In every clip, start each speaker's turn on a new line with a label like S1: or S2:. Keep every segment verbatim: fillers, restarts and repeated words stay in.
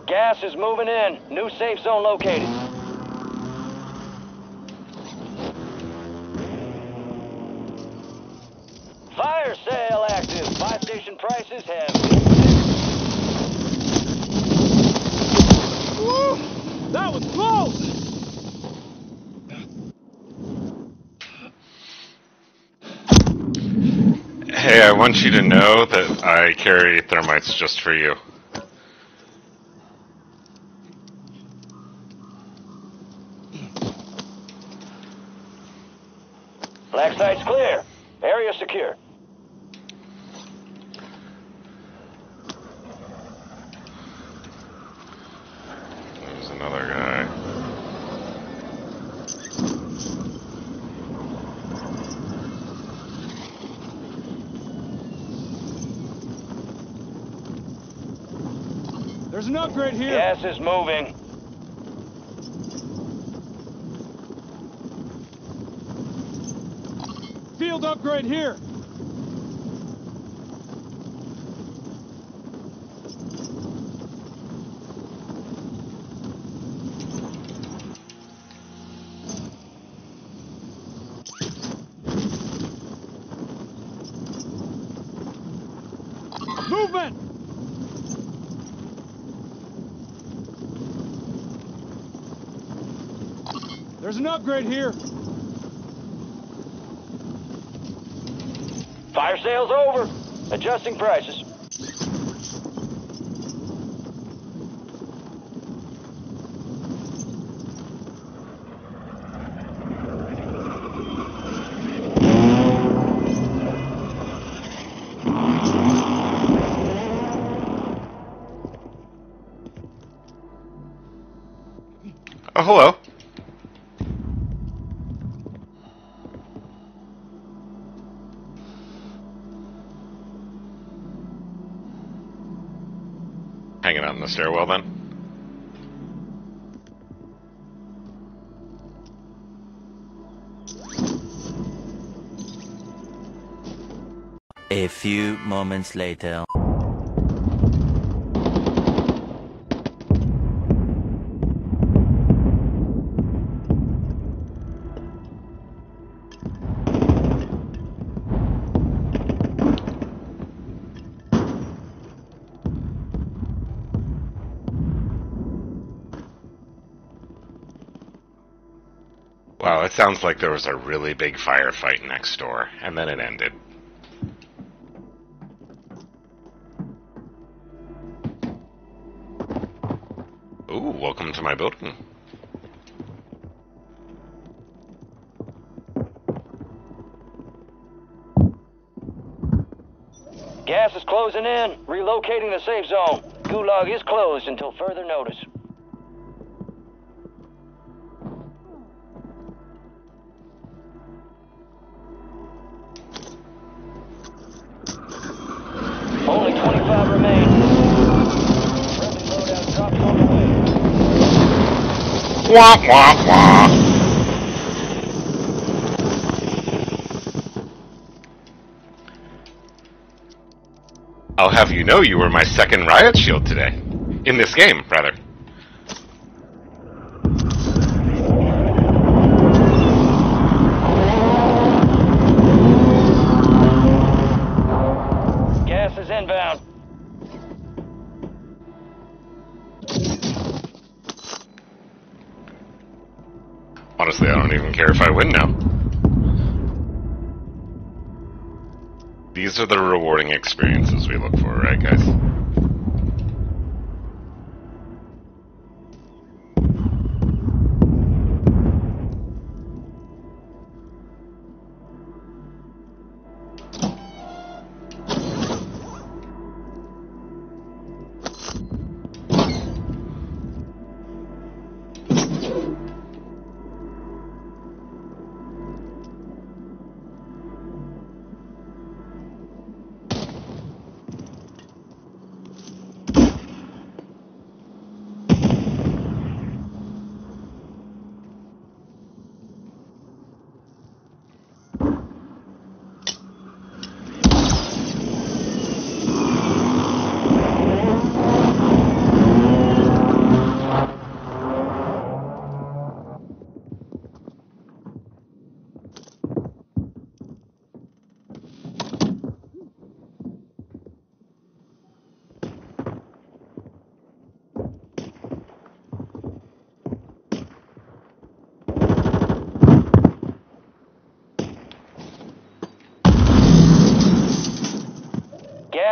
S1: Gas is moving in. New safe zone located. Fire sale active. Buy station prices have...
S2: Woo! That was close!
S3: Hey, I want you to know that I carry thermites just for you.
S1: Black site's clear. Area secure.
S3: There's another guy.
S2: There's an upgrade here.
S1: Gas is moving.
S2: Field upgrade here. Movement! There's an upgrade here.
S1: Fire sale's over. Adjusting prices.
S3: Oh, hello. Hanging out in the stairwell, then?
S4: A few moments later.
S3: Wow, it sounds like there was a really big firefight next door, and then it ended. Ooh, welcome to my building.
S1: Gas is closing in. Relocating the safe zone. Gulag is closed until further notice. Only twenty-five remain. Friendly loadout drops on the way.
S3: Wah, wah, wah. I'll have you know you were my second riot shield today. In this game, rather.
S1: Gas is inbound.
S3: Honestly, I don't even care if I win now. These are the rewarding experiences we look for, right, guys?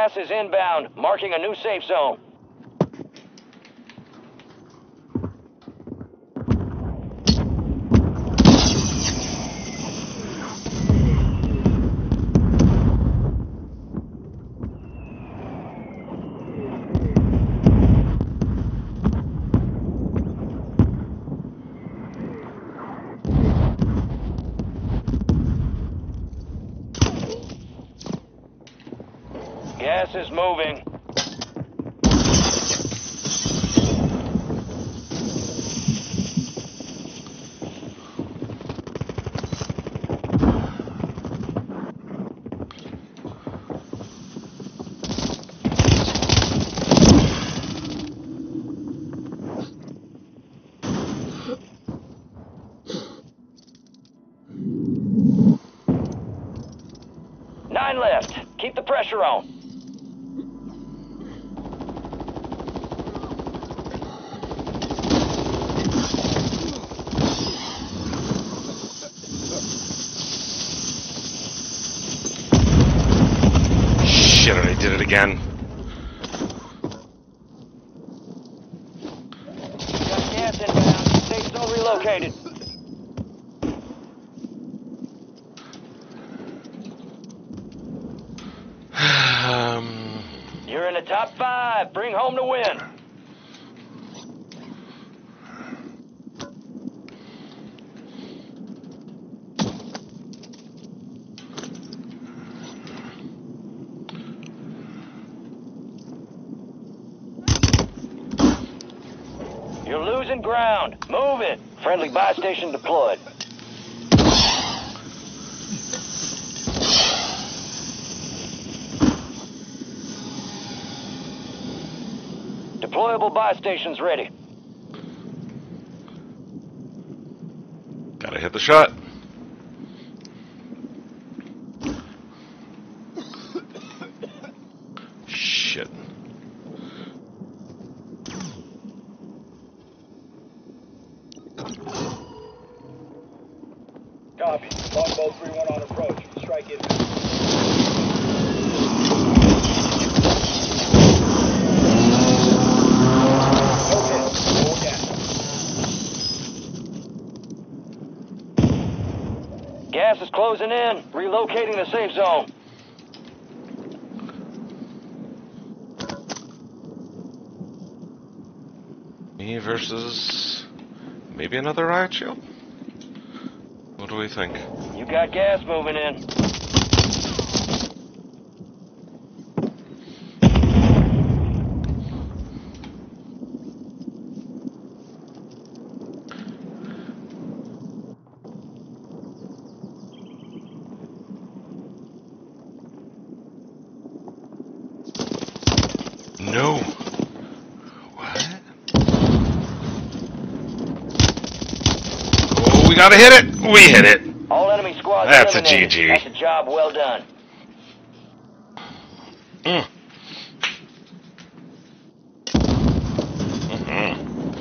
S1: gas is inbound, marking a new safe zone. Gas is moving. Nine left. Keep the pressure on.
S3: Shit, I did it again.
S1: Got gas inbound. Safe zone relocated.
S3: Um,
S1: You're in the top five. Bring home the win. You're losing ground. Move it. Friendly buy station deployed. Deployable buy stations ready.
S3: gotta hit the shot. Shit.
S5: Copy. Longbow three one on approach. Strike it. Okay. Full gas.
S1: Gas is closing in. Relocating the safe zone.
S3: Me versus maybe another riot shield? What do we think?
S1: You got gas moving in.
S3: No. What? Oh, we gotta hit it. We hit it.
S1: All enemy squads
S3: That's a
S1: eliminated.
S3: G G.
S1: That's a job well done.
S3: Mm. Mm-mm.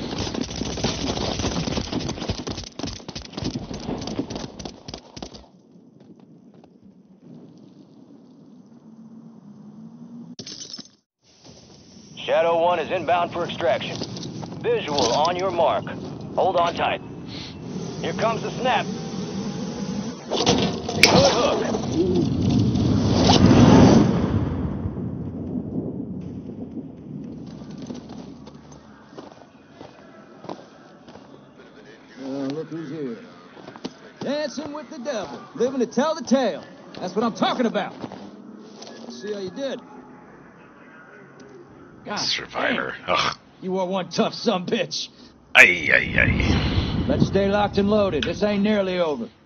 S1: Shadow one is inbound for extraction. Visual on your mark. Hold on tight. Here comes the snap. Good hook.
S6: Uh, look who's here. Dancing with the devil. Living to tell the tale. That's what I'm talking about. Let's see how you did. God
S3: Survivor.
S6: damn.
S3: Ugh.
S6: You are one tough sumbitch.
S3: Ay, ay, ay.
S6: Let's stay locked and loaded. This ain't nearly over.